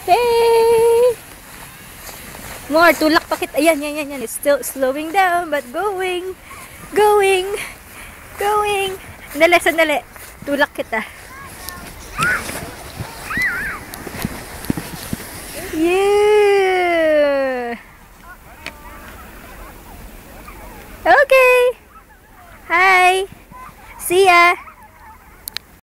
Hey! More, tulak pa kita. Ayan, yan, yan, yan. It's still slowing down, but going. Going. Going. Sandali, sandali. Tulak kita. Yeah! Okay. Hi. See ya.